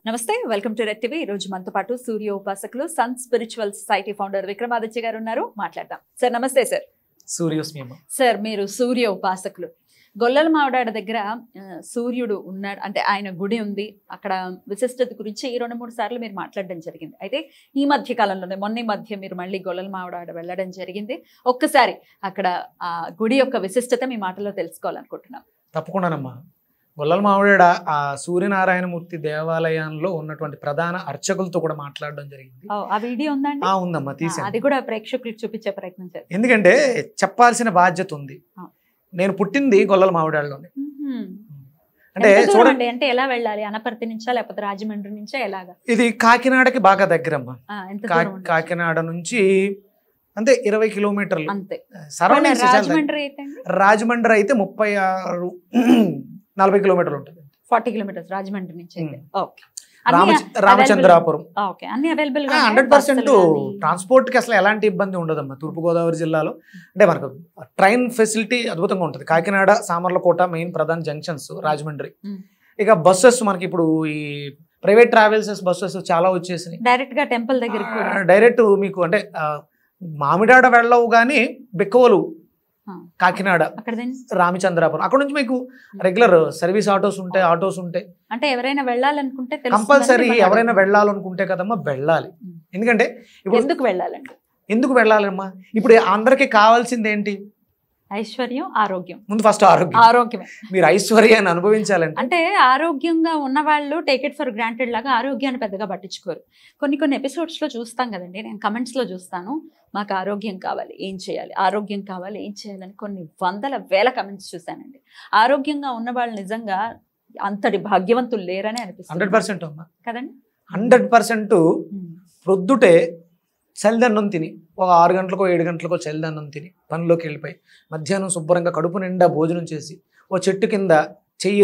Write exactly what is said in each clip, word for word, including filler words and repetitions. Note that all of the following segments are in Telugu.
నమస్తే, వెల్కమ్ టు రెడ్ టీవీ. ఈ రోజు మనతో పాటు సూర్య ఉపాసకులు sun spiritual society founder Vikramaditya గారు ఉన్నారు. మాట్లాడదాం. సార్ నమస్తే. సార్ సూర్యోస్మి. సార్ మీరు సూర్య ఉపాసకులు. గొల్లలమామిడాడ దగ్గర సూర్యుడు ఉన్నాడు అంటే ఆయన గుడి ఉంది. అక్కడ విశిష్టత గురించి ఈ రెండు మూడు సార్లు మీరు మాట్లాడడం జరిగింది. అయితే ఈ మధ్య కాలంలోనే మొన్న మధ్య మీరు మళ్ళీ గొల్లలమామిడాడ వెళ్ళడం జరిగింది. ఒక్కసారి అక్కడ ఆ గుడి యొక్క విశిష్టత మీ మాటలో తెలుసుకోవాలనుకుంటున్నాం. తప్పకుండానమ్మా. గొల్లలమామిడాడ ఆ సూర్యనారాయణమూర్తి దేవాలయంలో ఉన్నటువంటి ప్రధాన అర్చకులతో కూడా మాట్లాడడం జరిగింది. ఆ వీడియో ఉందండి? ఉందమ్మా, తీసాను. అది కూడా ప్రేక్షకులకు చూపించే ప్రయత్నం చేస్తాను. ఎందుకంటే చెప్పాల్సిన బాధ్యత ఉంది. నేను పుట్టింది గొల్లలమామిడాడలోనే. అంటే చూడండి, అంటే ఎలా వెళ్ళాలి? అనపర్తి నుంచా లేకపోతే రాజమండ్రి నుంచా ఎలాగా? ఇది కాకినాడకి బాగా దగ్గరమ్మా. కాకినాడ నుంచి అంతే ఇరవై కిలోమీటర్లు అంతే. సరౌండింగ్స్. రాజమండ్రి అయితే రాజమండ్రి అయితే ముప్పై ఆరు నలభై కిలోమీటర్లు ఉంటుంది. ఫార్టీ కిలోమీటర్స్ రాజమండ్రి నుంచి. Okay. Ramachandrapuram hundred percent transport కి అసలు ఎలాంటి ఇబ్బంది ఉండదమ్మా. తూర్పుగోదావరి జిల్లాలో అంటే మనకు ట్రైన్ ఫెసిలిటీ అద్భుతంగా ఉంటుంది. కాకినాడ, సామర్లకోట మెయిన్ ప్రధాన జంక్షన్స్, రాజమండ్రి. ఇక బస్సెస్ మనకి ఇప్పుడు ఈ ప్రైవేట్ ట్రావెల్స్ బస్సెస్ చాలా వచ్చేసినాయి. డైరెక్ట్ గా టెంపుల్ దగ్గర డైరెక్ట్ మీకు అంటే మామిడాడ వెళ్ళవు కానీ బెక్కవలు, కాకినాడ, రామచంద్రాపురం, అక్కడ నుంచి మీకు రెగ్యులర్ సర్వీస్ ఆటోస్ ఉంటాయి, ఆటోస్ ఉంటాయి. అంటే ఎవరైనా వెళ్ళాలనుకుంటే కంపల్సరీ ఎవరైనా వెళ్ళాలనుకుంటే కదమ్మా వెళ్ళాలి. ఎందుకంటే ఇప్పుడు ఎందుకు వెళ్ళాలండి? ఎందుకు వెళ్ళాలమ్మా? ఇప్పుడు అందరికి కావాల్సింది ఏంటి? ఐశ్వర్యం, ఆరోగ్యం. ముందు ఫస్ట్ ఆరోగ్యం. ఆరోగ్యమే. మీరు ఐశ్వర్యాన్ని అనుభవించాలంటే అంటే ఆరోగ్యంగా ఉన్న వాళ్ళు టేక్ ఇట్ ఫర్ గ్రాంటెడ్ లాగా ఆరోగ్యాన్ని పెద్దగా పట్టించుకోరు. కొన్ని కొన్ని ఎపిసోడ్స్ లో చూస్తాం కదండి, నేను కమెంట్స్ లో చూస్తాను, మాకు ఆరోగ్యం కావాలి, ఏం చేయాలి, ఆరోగ్యం కావాలి, ఏం చేయాలని కొన్ని వందల వేల కమెంట్స్ చూసానండి. ఆరోగ్యంగా ఉన్న వాళ్ళు నిజంగా అంతటి భాగ్యవంతులు లేరని అనిపిస్తుంది. హండ్రెడ్ పర్సెంట్ అమ్మా కదండి. హండ్రెడ్ పర్సెంట్ ప్రొద్దుటే చలిదన్నం తిని ఒక ఆరు గంటలకో ఏడు గంటలకో చలిదన్నం తిని పనిలోకి వెళ్ళిపోయి మధ్యాహ్నం శుభ్రంగా కడుపు నిండా భోజనం చేసి ఓ చెట్టు కింద చెయ్యి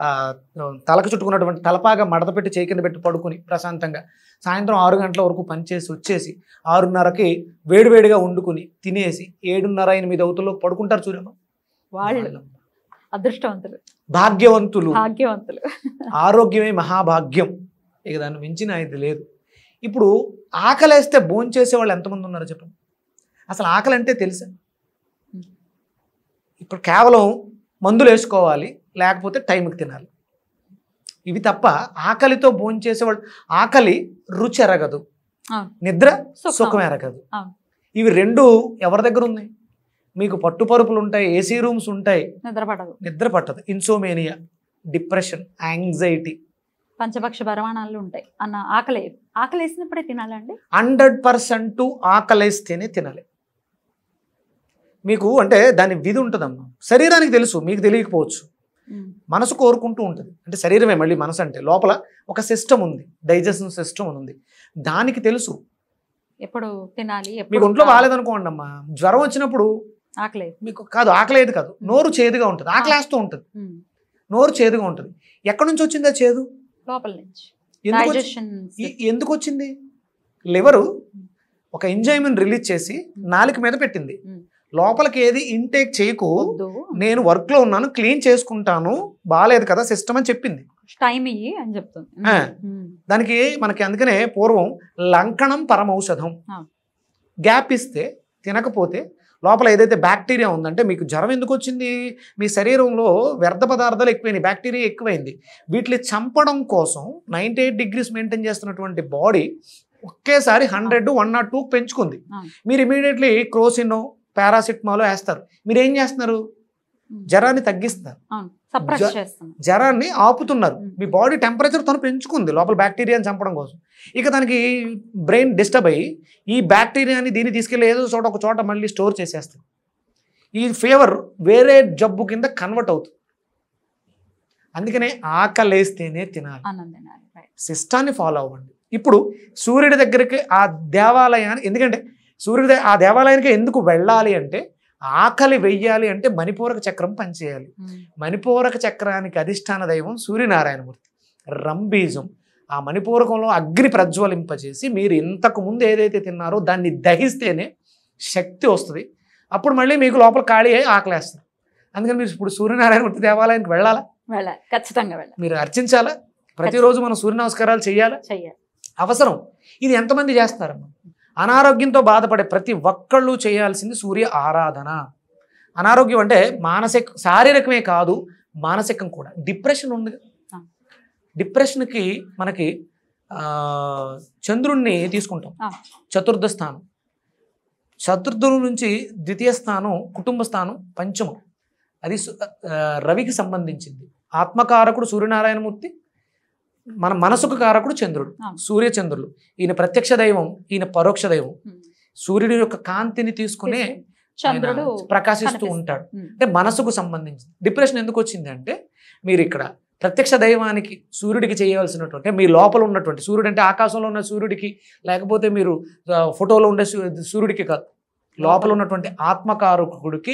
తలకు చుట్టుకున్నటువంటి తలపాగా మడత పెట్టి చెయ్యి కింద పెట్టి పడుకుని ప్రశాంతంగా సాయంత్రం ఆరు గంటల వరకు పనిచేసి వచ్చేసి ఆరున్నరకి వేడివేడిగా వండుకుని తినేసి ఏడున్నర ఎనిమిది అవుతుల్లో పడుకుంటారు చూడమ్మా. వాళ్ళు అదృష్టవంతులు, భాగ్యవంతులు. భాగ్యవంతులు. ఆరోగ్యమే మహాభాగ్యం. ఇక దాన్ని మించిన ఇది లేదు. ఇప్పుడు ఆకలేస్తే భోంచేసే వాళ్ళు ఎంతమంది ఉన్నారో చెప్పండి. అసలు ఆకలి అంటే తెలుసా? ఇప్పుడు కేవలం మందులు వేసుకోవాలి, లేకపోతే టైంకి తినాలి, ఇవి తప్ప ఆకలితో భోంచేసేవాళ్ళు. ఆకలి రుచి ఎరగదు, నిద్ర సుఖం ఎరగదు. ఇవి రెండు ఎవరి దగ్గర ఉన్నాయి? మీకు పట్టుపరుపులు ఉంటాయి, ఏసీ రూమ్స్ ఉంటాయి, నిద్ర పట్టదు. నిద్ర పట్టదు. ఇన్సోమేనియా, డిప్రెషన్, యాంగ్జైటీ, పంచపక్ష పరమాణాలు ఉంటాయి అన్న. ఆకలి ఆకలి వేసినప్పుడే తినాలండి. హండ్రెడ్ పర్సెంట్ ఆకలేస్తేనే తినాలి. మీకు అంటే దాని విధి ఉంటుందమ్మా. శరీరానికి తెలుసు, మీకు తెలియకపోవచ్చు. మనసు కోరుకుంటూ ఉంటుంది. అంటే శరీరమే మళ్ళీ మనసు అంటే లోపల ఒక సిస్టమ్ ఉంది, డైజెషన్ సిస్టమ్ ఉంది, దానికి తెలుసు ఎప్పుడు తినాలి. మీకు ఒంట్లో బాగాలేదనుకోండి అమ్మా, జ్వరం వచ్చినప్పుడు ఆకలి మీకు కాదు, ఆకలేదు కాదు, నోరు చేదుగా ఉంటుంది, ఆకలేస్తూ ఉంటుంది, నోరు చేదుగా ఉంటుంది. ఎక్కడి నుంచి వచ్చింది ఆ చేదు? లోపల నుంచి. ఎందుకు వచ్చింది? లివరు ఒక ఎంజైమ్ని రిలీజ్ చేసి నాలుక మీద పెట్టింది. లోపలికి ఏది ఇంటేక్ చేయకు, నేను వర్క్ లో ఉన్నాను, క్లీన్ చేసుకుంటాను, బాగాలేదు కదా సిస్టమ్ అని చెప్పింది. టైం ఇయ్యి అని చెప్తుంది దానికి. మనకి అందుకనే పూర్వం లంకణం పరమౌషధం. గ్యాప్ ఇస్తే తినకపోతే లోపల ఏదైతే బ్యాక్టీరియా ఉందంటే, మీకు జ్వరం ఎందుకు వచ్చింది? మీ శరీరంలో వ్యర్థ పదార్థాలు ఎక్కువైనాయి, బ్యాక్టీరియా ఎక్కువైంది. వీటిని చంపడం కోసం నైంటీ ఎయిట్ డిగ్రీస్ మెయింటైన్ చేస్తున్నటువంటి బాడీ ఒకేసారి హండ్రెడ్ వన్ నాట్ టూ పెంచుకుంది. మీరు ఇమీడియట్లీ క్రోసినో పారాసిటమాల్ వేస్తారు. మీరు ఏం చేస్తున్నారు? జ్వరాన్ని తగ్గిస్తున్నారు, జ్వరాన్ని ఆపుతున్నారు. మీ బాడీ టెంపరేచర్ తను పెంచుకుంది లోపల బ్యాక్టీరియాని చంపడం కోసం. ఇక దానికి బ్రెయిన్ డిస్టర్బ్ అయ్యి ఈ బ్యాక్టీరియాని దీన్ని తీసుకెళ్ళి ఏదో చోట ఒక చోట మళ్ళీ స్టోర్ చేసేస్తుంది. ఈ ఫీవర్ వేరే జబ్బు కింద కన్వర్ట్ అవుతుంది. అందుకనే ఆకలేస్తేనే తినాలి, సిస్టాన్ని ఫాలో అవ్వండి. ఇప్పుడు సూర్యుడి దగ్గరికి ఆ దేవాలయాన్ని, ఎందుకంటే సూర్యుడి ఆ దేవాలయానికి ఎందుకు వెళ్ళాలి అంటే, ఆకలి వెయ్యాలి అంటే మణిపూరక చక్రం పనిచేయాలి. మణిపూరక చక్రానికి అధిష్టాన దైవం సూర్యనారాయణమూర్తి, రంబీజం. ఆ మణిపూరకంలో అగ్ని ప్రజ్వలింపజేసి మీరు ఇంతకు ముందు ఏదైతే తిన్నారో దాన్ని దహిస్తేనే శక్తి వస్తుంది. అప్పుడు మళ్ళీ మీకు లోపల ఖాళీ అయ్యి ఆకలేస్తారు. అందుకని మీరు ఇప్పుడు సూర్యనారాయణమూర్తి దేవాలయానికి వెళ్ళాలా? వెళ్ళాలి, ఖచ్చితంగా వెళ్ళాలి. మీరు అర్చించాలా? ప్రతిరోజు మనం సూర్య నమస్కారాలు చేయాలి, అవసరం. ఇది ఎంతమంది చేస్తారమ్మా? అనారోగ్యంతో బాధపడే ప్రతి ఒక్కళ్ళు చేయాల్సింది సూర్య ఆరాధన. అనారోగ్యం అంటే మానసిక శారీరకమే కాదు, మానసికం కూడా. డిప్రెషన్ ఉంది, డిప్రెషన్కి మనకి చంద్రుణ్ణి తీసుకుంటాం, చతుర్థ స్థానం. చతుర్థం నుంచి ద్వితీయ స్థానం కుటుంబ స్థానం, పంచమం. అది రవికి సంబంధించింది. ఆత్మకారకుడు సూర్యనారాయణమూర్తి, మన మనసుకు కారకుడు చంద్రుడు, సూర్యచంద్రులు. ఈయన ప్రత్యక్ష దైవం, ఈయన పరోక్ష దైవం. సూర్యుడి యొక్క కాంతిని తీసుకునే చంద్రుడు ప్రకాశిస్తూ ఉంటాడు. అంటే మనసుకు సంబంధించింది. డిప్రెషన్ ఎందుకు వచ్చింది అంటే, మీరు ఇక్కడ ప్రత్యక్ష దైవానికి సూర్యుడికి చేయవలసినటువంటి, మీ లోపల ఉన్నటువంటి సూర్యుడు అంటే ఆకాశంలో ఉన్న సూర్యుడికి, లేకపోతే మీరు ఫోటోలో ఉండే సూర్యుడికి కాదు, లోపల ఉన్నటువంటి ఆత్మకారకుడికి.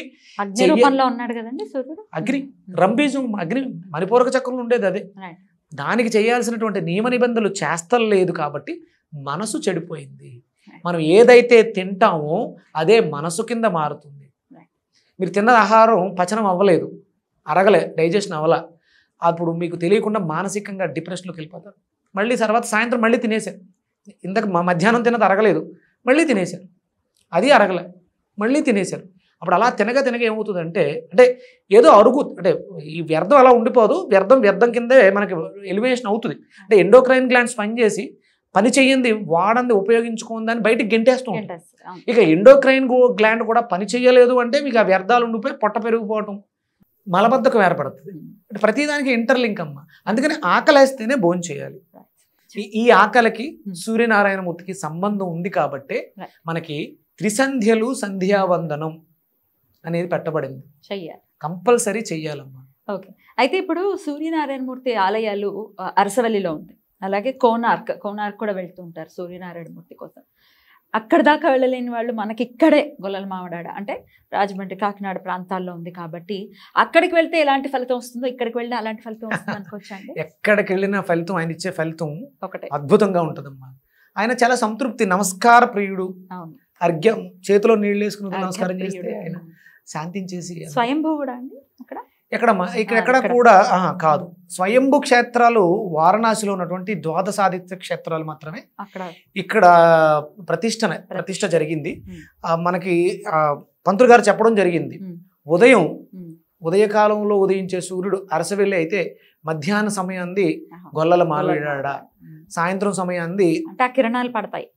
అగ్ని రంబీజం, అగ్ని మణిపూరక చక్రంలో ఉండేది అదే. దానికి చేయాల్సినటువంటి నియమ నిబంధనలు చేస్తలేదు కాబట్టి మనసు చెడిపోయింది. మనం ఏదైతే తింటామో అదే మనసు కింద మారుతుంది. మీరు తిన్న ఆహారం పచనం అవ్వలేదు, అరగలే, డైజెషన్ అవ్వలే, అప్పుడు మీకు తెలియకుండా మానసికంగా డిప్రెషన్లోకి వెళ్ళిపోతారు. మళ్ళీ తర్వాత సాయంత్రం మళ్ళీ తినేశారు. ఇంతకు మధ్యాహ్నం తిన్నది అరగలేదు, మళ్ళీ తినేశారు. అది అరగలే, మళ్ళీ తినేశారు. అప్పుడు అలా తినగా తినగా ఏమవుతుందంటే, అంటే ఏదో అరుగు, అంటే ఈ వ్యర్థం అలా ఉండిపోదు, వ్యర్థం వ్యర్థం కిందే మనకి ఎలిమినేషన్ అవుతుంది. అంటే ఎండోక్రైన్ గ్లాండ్స్ పనిచేసి పని చెయ్యింది, వాడంది, ఉపయోగించుకుందని బయటికి గెంటేస్తూ ఉంటాం. ఇక ఎండోక్రైన్ గ్లాండ్ కూడా పని చెయ్యలేదు అంటే మీకు ఆ వ్యర్థాలు ఉండిపోయి పొట్ట పెరిగిపోవటం, మలబద్ధకం ఏర్పడుతుంది. అంటే ప్రతిదానికి ఇంటర్లింక్ అమ్మ. అందుకని ఆకలేస్తేనే భోజనం చేయాలి. ఈ ఆకలికి సూర్యనారాయణమూర్తికి సంబంధం ఉంది కాబట్టే మనకి త్రిసంధ్యలు సంధ్యావందనం అనేది పెట్టబడింది. చెయ్యాలి, కంపల్సరీ చెయ్యాలమ్మా. ఓకే. అయితే ఇప్పుడు సూర్యనారాయణమూర్తి ఆలయాలు అరసవల్లిలో ఉంది, అలాగే కోనార్క్ కోనార్క్ కూడా వెళ్తూ ఉంటారు సూర్యనారాయణమూర్తి కోసం. అక్కడ దాకా వెళ్ళలేని వాళ్ళు మనకి ఇక్కడే గొల్లలమామిడాడ అంటే రాజమండ్రి, కాకినాడ ప్రాంతాల్లో ఉంది కాబట్టి అక్కడికి వెళ్తే ఎలాంటి ఫలితం వస్తుందో ఇక్కడికి వెళ్ళినా అలాంటి ఫలితం వస్తుంది అనుకోవచ్చండి. ఎక్కడికి వెళ్ళిన ఫలితం, ఆయన ఇచ్చే ఫలితం ఒకటే అద్భుతంగా ఉంటుందమ్మా. ఆయన చాలా సంతృప్తి, నమస్కార ప్రియుడు. అర్ఘ్యం చేతిలో నీళ్ళు వేసుకుని నమస్కారం చేస్తే ఆయన శాంతించేసి. స్వయంభూవుడా అండి అక్కడ? ఎక్కడ ఇక్కడ ఎక్కడ కూడా కాదు. స్వయంభూ క్షేత్రాలు వారణాసిలో ఉన్నటువంటి ద్వాదశాదిత్య క్షేత్రాలు మాత్రమే. ఇక్కడ ప్రతిష్ట ప్రతిష్ట జరిగింది. మనకి పంతులు గారు చెప్పడం జరిగింది, ఉదయం ఉదయకాలంలో ఉదయించే సూర్యుడు అరసవెల్లి అయితే మధ్యాహ్న సమయాంది గొల్లలమామిడాడ, సాయంత్రం సమయాంది కిరణాలు పడతాయి.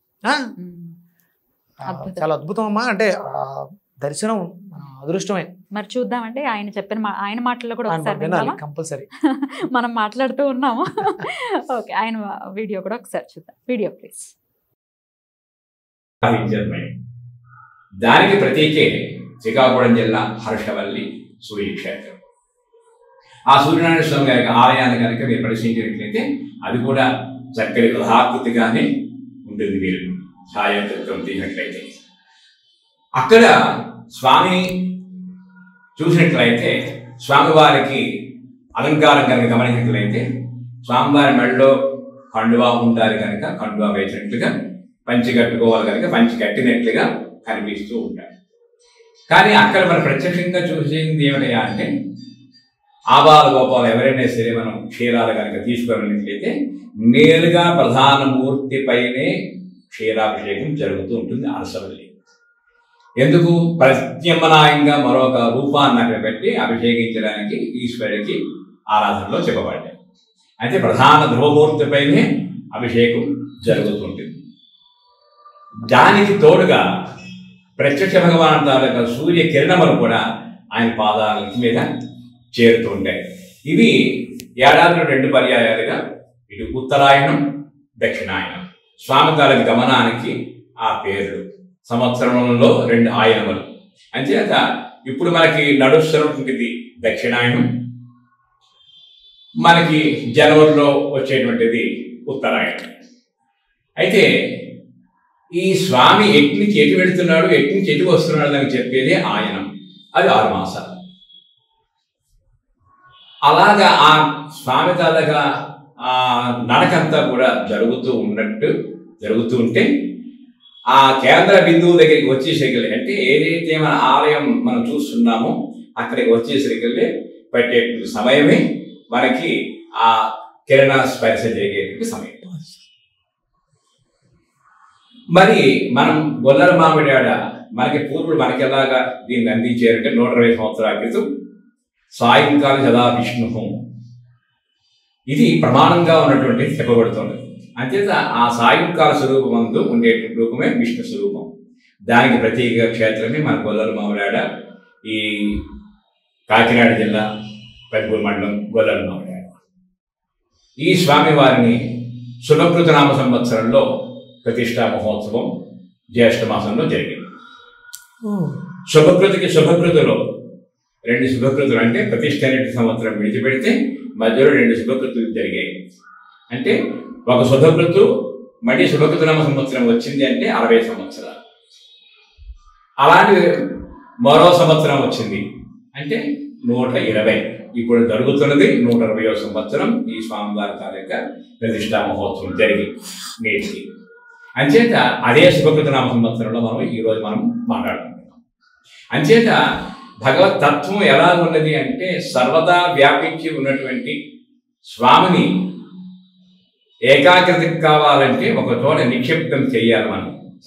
చాలా అద్భుతం అమ్మా. అంటే దర్శనం అదృష్టమే. మరి చూద్దామంటే ఆయన చెప్పిన ఆయన మాటల్లో కూడా ఒకసారి కంపల్సరీ మనం మాట్లాడుతూ ఉన్నాము. ఓకే, ఆయన వీడియో కూడా ఒకసారి చూద్దాం. Video please. దానికి ప్రతీకే శ్రీకాకుళం జిల్లా హర్షవల్లి సూర్యక్షేత్రం. ఆ సూర్యనారాయణ స్వామి గారి ఆలయాన్ని కనుక మీరు పరిశీలించినట్లయితే అది కూడా చక్కటి కథాకృతిగానే ఉంటుంది. మీరు ఛాయాచిత్రం తీసినట్లయితే అక్కడ స్వామి చూసినట్లయితే స్వామివారికి అలంకారం కనుక గమనించినట్లయితే స్వామివారి మెడలో కండువా ఉంటారు కనుక కండువా వేసినట్లుగా, పంచి కట్టుకోవాలి కనుక పంచి కట్టినట్లుగా కనిపిస్తూ ఉంటారు. కానీ అక్కడ మనం ప్రత్యక్షంగా చూసింది ఏమిటయా అంటే, ఆబాల గోపాలు ఎవరైనా సరే మనం క్షీరాలు కనుక తీసుకున్నట్లయితే నేరుగా ప్రధాన మూర్తిపైనే క్షీరాభిషేకం జరుగుతూ ఉంటుంది అరసవల్లి. ఎందుకు? ప్రత్యమనాయంగా మరొక రూపాన్ని అక్కడ పెట్టి అభిషేకించడానికి ఈశ్వరుడికి ఆరాధనలో చెప్పబడ్డాయి. అయితే ప్రధాన ధ్రువమూర్తిపైనే అభిషేకం జరుగుతుంటుంది. దానికి తోడుగా ప్రత్యక్ష భగవాన్ తాలూకా సూర్య కిరణములు కూడా ఆయన పాదాల మీద చేరుతూ ఉంటాయి. ఇవి ఏడాదిలో రెండు పర్యాయాలుగా ఇటు ఉత్తరాయణం, దక్షిణాయనం స్వామి తాలూకా గమనానికి ఆ పేర్లు. సంవత్సరంలో రెండు ఆయనములు. అంచేత ఇప్పుడు మనకి నడుస్తున్నటువంటిది దక్షిణాయనం, మనకి జనవరిలో వచ్చేటువంటిది ఉత్తరాయణం. అయితే ఈ స్వామి ఎటు నుంచి ఎటు వెళుతున్నాడు, ఎటు నుంచి ఎటు వస్తున్నాడు అని చెప్పేది ఆయనం. అది ఆరు మాసాలు. అలాగా ఆ స్వామి తాలూకా ఆ నడకంతా కూడా జరుగుతూ ఉన్నట్టు జరుగుతూ ఉంటే ఆ కేంద్ర బిందువు దగ్గరికి వచ్చేసరికి, అంటే ఏదైతే మన ఆలయం మనం చూస్తున్నామో అక్కడికి వచ్చేసరికి పట్టే సమయమే మనకి ఆ కిరణ స్పర్శ జరిగేటువంటి సమయం. మరి మనం గొల్లలమామిడాడ మనకి పూర్వులు మనకి ఎలాగా దీన్ని అందించారంటే నూట ఇరవై సంవత్సరాల క్రితం సాయంకాల సదా విష్ణు ఇది ప్రమాణంగా ఉన్నటువంటి చెప్పబడుతుంది. అంచేత ఆ సాయంకాల స్వరూపమందు ఉండేటువంటి రూపమే విష్ణు స్వరూపం. దానికి ప్రత్యేక క్షేత్రమే మన గొల్లలమామిడాడ, ఈ కాకినాడ జిల్లా పెద్దపూర్ మండలం గొల్లలమామిడాడ. ఈ స్వామివారిని శుభకృత నామ సంవత్సరంలో ప్రతిష్టా మహోత్సవం జ్యేష్ఠ మాసంలో జరిగింది. శుభకృతికి శుభకృతులు రెండు శుభకృతులు అంటే ప్రతిష్ట అనేటి సంవత్సరం విడిచిపెడితే మధ్యలో రెండు శుభకృతులు జరిగాయి. అంటే ఒక శుభకృతు మళ్ళీ శుభకృత నామ సంవత్సరం వచ్చింది అంటే అరవై సంవత్సరాలు. అలాంటి మరో సంవత్సరం వచ్చింది అంటే నూట ఇరవై. ఇప్పుడు జరుగుతున్నది నూట ఇరవయో సంవత్సరం ఈ స్వామివారి తాలూకా ప్రతిష్టా మహోత్సవం జరిగి నేటికి. అంచేత అదే శుభకృత నామ సంవత్సరంలో మనం ఈరోజు మనం మాట్లాడుకుంటున్నాం. అంచేత భగవత్ తత్వం ఎలా ఉన్నది అంటే సర్వదా వ్యాపించి ఉన్నటువంటి స్వామిని ఏకాగ్రత కావాలంటే ఒక చోట నిక్షిప్తం చేయాలి. మనం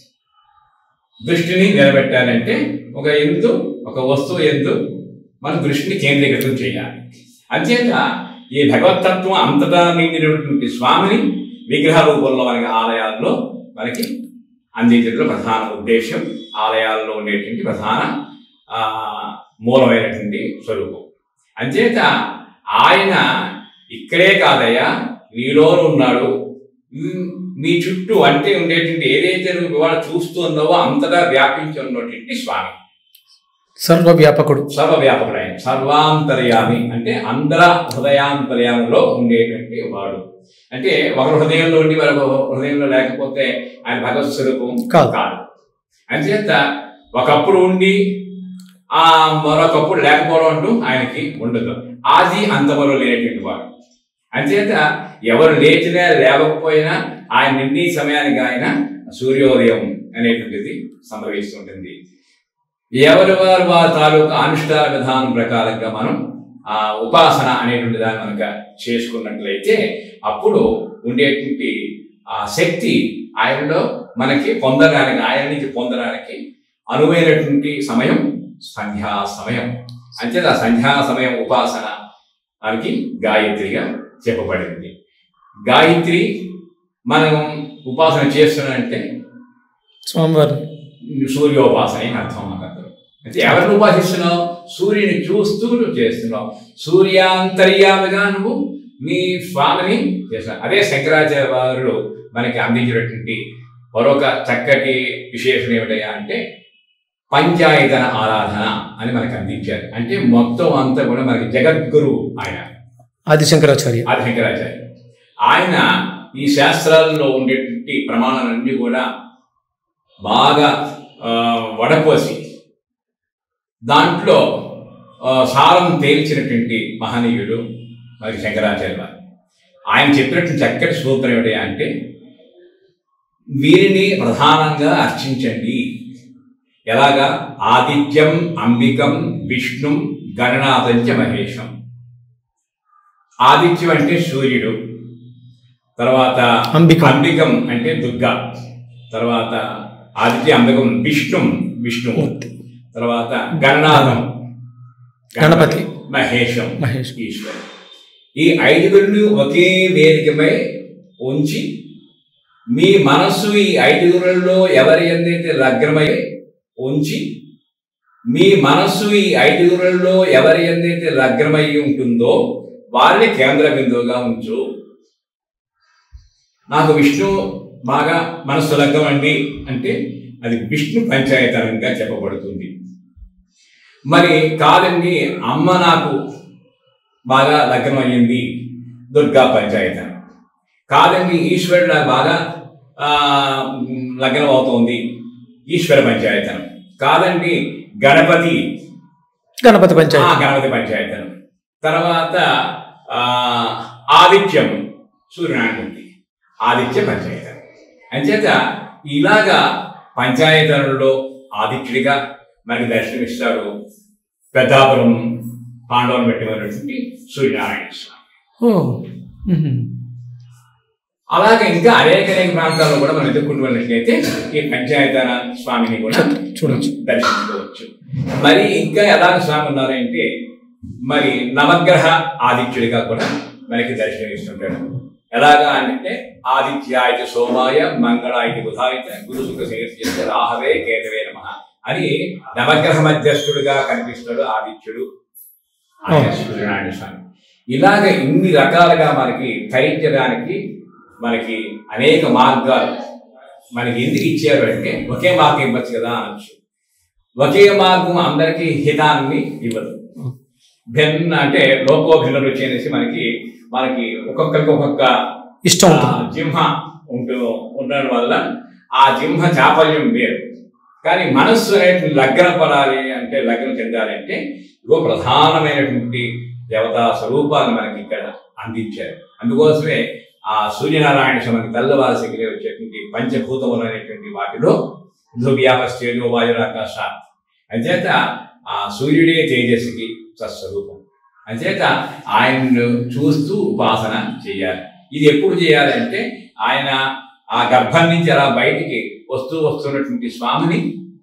దృష్టిని నిలబెట్టాలంటే ఒక ఎందు ఒక వస్తువు ఎందు మన దృష్టిని కేంద్రీకృతం చేయాలి. అంచేత ఈ భగవతత్వం అంతటా నిండినటువంటి స్వామిని విగ్రహ రూపంలో మనకి ఆలయాల్లో మనకి అందించడంలో ప్రధాన ఉద్దేశం, ఆలయాల్లో ఉండేటువంటి ప్రధాన మూలమైనటువంటి స్వరూపం. అంచేత ఆయన ఇక్కడే కాదయ్యా నీలోనూ ఉన్నాడు, మీ చుట్టూ అంటే ఉండేటువంటి ఏదైతే నువ్వు ఇవాళ చూస్తూ ఉన్నావో అంతటా వ్యాపించి ఉన్నటువంటి స్వామి సర్వవ్యాపకుడు. సర్వవ్యాపకుడు ఆయన సర్వాంతర్యామి అంటే అందర హృదయాంతర్యామిలో ఉండేటువంటి వాడు. అంటే ఒక హృదయంలో ఉండి మరొక హృదయంలో లేకపోతే ఆయన భగవత్ స్వరూపం కాదు. అంచేత ఒకప్పుడు ఉండి ఆ మరొకప్పుడు లేకపోవడం అంటూ ఆయనకి ఉండదు. ఆది అంతవరకు లేనటువంటి వాడు. అంచేత ఎవరు లేచినా లేవకపోయినా ఆయన నిండి సమయానికి ఆయన సూర్యోదయం అనేటువంటిది సంభవిస్తుంటుంది. ఎవరి వారు వారి తాలూకు అనుష్ఠాన విధానం ప్రకారంగా మనం ఆ ఉపాసన అనేటువంటి దాన్ని మనక చేసుకున్నట్లయితే అప్పుడు ఉండేటువంటి ఆ శక్తి ఆయనలో మనకి పొందడానికి, ఆయన నుంచి పొందడానికి అనువైనటువంటి సమయం సంధ్యా సమయం. అంచేత ఆ సంధ్యా సమయం ఉపాసన మనకి గాయత్రిగా చెప్పబడింది. గాయత్రి మనం ఉపాసన చేస్తున్నామంటే స్వామివారి సూర్యోపాసన అని అర్థం అన్నమాట. అయితే ఎవరిని ఉపాసిస్తున్నావు? సూర్యుని చూస్తూ నువ్వు చేస్తున్నావు. సూర్యాంతర్యామిగా నువ్వు నీ స్వామిని చేస్తున్నావు. అదే శంకరాచార్య వారు మనకి అందించినటువంటి మరొక చక్కటి విశేషం ఏమిటయ్యా అంటే పంచాయతన ఆరాధన అని మనకు అందించారు. అంటే మొత్తం అంతా కూడా మనకి జగద్గురువు ఆయన ఆది శంకరాచార్య. ఆది శంకరాచార్య ఆయన ఈ శాస్త్రాల్లో ఉండేటువంటి ప్రమాణాలన్నీ కూడా బాగా వడపోసి దాంట్లో సారం తేల్చినటువంటి మహనీయుడు మనకి శంకరాచార్య వారు. ఆయన చెప్పినటువంటి చక్కటి సూత్రం ఏమిటి అంటే వీరిని ప్రధానంగా అర్చించండి. ఎలాగా? ఆదిత్యం అంబికం విష్ణుం గణనాథంచ మహేశం. ఆదిత్యం అంటే సూర్యుడు, తర్వాత అంబికం అంబికం అంటే దుర్గా, తర్వాత ఆదిత్య అంబికం విష్ణుం విష్ణువు, తర్వాత గణనాథం గణపతి, మహేశం ఈశ్వరుడు. ఈ ఐదుగురిని ఒకే వేదికపై ఉంచి మీ మనస్సు ఈ ఐదుగురుల్లో ఎవరి ఎందైతే లగ్నమై ఉంచి మీ మనస్సు ఈ ఐదుగురుల్లో ఎవరి ఎందైతే లగ్నమై ఉంటుందో వారిని కేంద్ర బిందువుగా ఉంచు. నాకు విష్ణు బాగా మనస్సు లగ్నం అండి అంటే అది విష్ణు పంచాయతనంగా చెప్పబడుతుంది. మరి కాదండి అమ్మ నాకు బాగా లగ్నం అయ్యింది దుర్గా పంచాయతనం. కాదండి ఈశ్వరుడు నాకు బాగా లగ్నం అవుతోంది ఈశ్వర పంచాయతనం. కాదండి గణపతి గణపతి పంచాయతనం గణపతి పంచాయతనం. తర్వాత ఆదిత్యం సూర్యనారాయణ ఆదిత్య పంచాయతనం. అంచేత ఇలాగా పంచాయతనంలో ఆదిత్యుడిగా మనకి దర్శనమిస్తాడు పెద్దాపురం పాండవులు పెట్టినటువంటి సూర్యనారాయణ స్వామి. అలాగే ఇంకా అనేక అనేక ప్రాంతాల్లో కూడా మనం ఎదుర్కొంటున్నట్లయితే ఈ పంచాయతన స్వామిని కూడా చూడవచ్చు, దర్శించుకోవచ్చు. మరి ఇంకా ఎలాంటి స్వామి ఉన్నారంటే మరి నవగ్రహ ఆదిత్యుడిగా కూడా మనకి దర్శనమిస్తుంటాడు. ఎలాగా అంటే ఆదిత్యాయ సోమాయ మంగళాయ బుధాయ గురు శుక్ర శని రాహవే కేతవే నమః అని నవగ్రహ మధ్యస్థుడిగా కనిపిస్తాడు ఆదిత్యుడు సూర్యనారాయణ స్వామి. ఇలాగ ఇన్ని రకాలుగా మనకి ధరించడానికి మనకి అనేక మార్గాలు మనకి ఎందుకు ఇచ్చారు అంటే ఒకే మార్గం ఇవ్వచ్చు కదా అనొచ్చు. ఒకే మార్గం అందరికీ హితాన్ని ఇవ్వదు. భిన్న అంటే లోకోభిన్న రుచి అనేసి మనకి మనకి ఒక్కొక్కరికి ఒక్కొక్క ఇష్టం జింహ ఉంటూ ఉండడం వల్ల ఆ జింహ చాపల్యం వేరు. కానీ మనస్సు అనేటువంటి లగ్నం పడాలి అంటే లగ్నం చెందాలి అంటే ఇగో ప్రధానమైనటువంటి దేవతా స్వరూపాన్ని మనకి ఇక్కడ అందించారు. అందుకోసమే ఆ సూర్యనారాయణ స్వామికి తెల్లవారసిగిలే వచ్చేటువంటి పంచభూతములు అనేటువంటి వాటిలో ధ్రువ్యాపస్థేజో వాయురాకాశ అంచేత ఆ సూర్యుడే తేజస్సుకి సస్వరూపం. అంచేత ఆయన్ను చూస్తూ ఉపాసన చేయాలి. ఇది ఎప్పుడు చేయాలి అంటే ఆయన ఆ గర్భం నుంచి అలా బయటికి వస్తూ వస్తున్నటువంటి స్వామిని